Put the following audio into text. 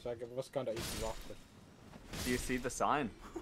like it was kind of interrupted. Do you see the sign?